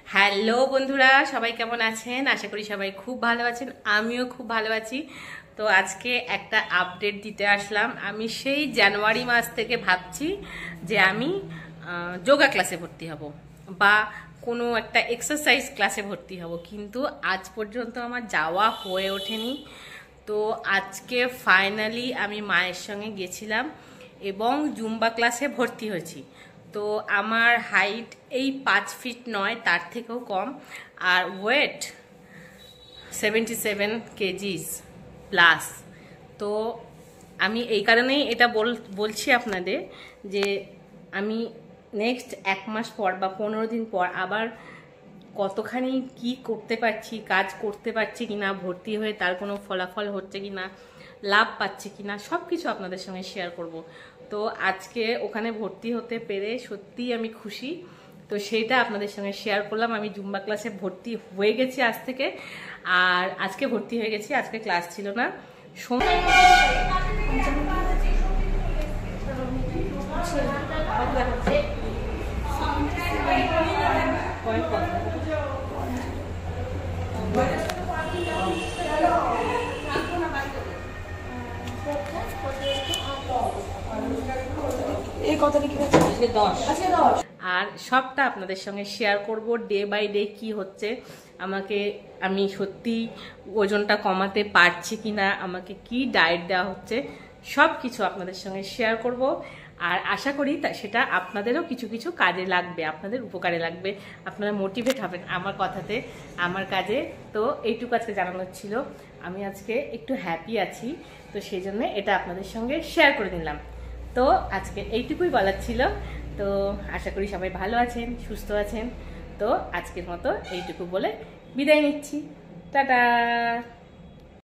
Hello বন্ধুরা, সবাই কেমন আছেন? আশা করি সবাই খুব ভালো আছেন। আমিও খুব ভালো আছি। তো আজকে একটা আপডেট দিতে আসলাম। আমি সেই জানুয়ারি মাস থেকে ভাবছি যে আমি যোগা ক্লাসে ভর্তি হব বা কোনো একটা এক্সারসাইজ ক্লাসে ভর্তি হব, কিন্তু আজ পর্যন্ত আমার যাওয়া হয়ে ওঠেনি। তো আজকে ফাইনালি আমি মায়ের সঙ্গে গেছিলাম এবং জুম্বা ক্লাসে ভর্তি হয়েছি। তো আমার হাইট এই 5 ফিট নয়, তার থেকেও কম, আর ওয়েট 77 কেজিস প্লাস। তো আমি এই কারণেই এটা বলছি আপনাদের যে আমি নেক্সট 1 মাস পর বা 15 দিন পর আবার কতখানি কি করতে পারছি, কাজ করতে পারছি কিনা, ভর্তি হয়ে তার কোনো ফলাফল হচ্ছে কিনা, লাভ পাচ্ছি কিনা, সব কিছু আপনাদের সঙ্গে শেয়ার করব। তো আজকে ওখানে ভর্তি হতে পেরে সত্যিই আমি খুশি। তো সেইটা আপনাদের সঙ্গে শেয়ার করলাম। আমি জুম্বা ক্লাসে ভর্তি হয়ে গেছি আজ থেকে, আর আজকে ভর্তি হয়ে গেছি। আজকে ক্লাস ছিল না। আর সবটা আপনাদের সঙ্গে শেয়ার করব, ডে বাই ডে কি হচ্ছে, আমি সত্যি ওজনটা কমাতে পারছি কিনা, আমাকে কি ডায়েট দেওয়া হচ্ছে, সব কিছু আপনাদের সঙ্গে শেয়ার করব। আর আশা করি সেটা আপনাদেরও কিছু কিছু কাজে লাগবে, আপনাদের উপকারে লাগবে, আপনারা মোটিভেট হবেন আমার কথাতে, আমার কাজে। তো এইটুকু আজকে জানানোর ছিল। আমি আজকে একটু হ্যাপি আছি, তো সেই জন্য এটা আপনাদের সঙ্গে শেয়ার করে দিলাম। তো আজকে এইটুকুই বলার ছিল। তো আশা করি সবাই ভালো আছেন, সুস্থ আছেন। তো আজকের মতো এইটুকু বলে বিদায় নিচ্ছি। টাটা।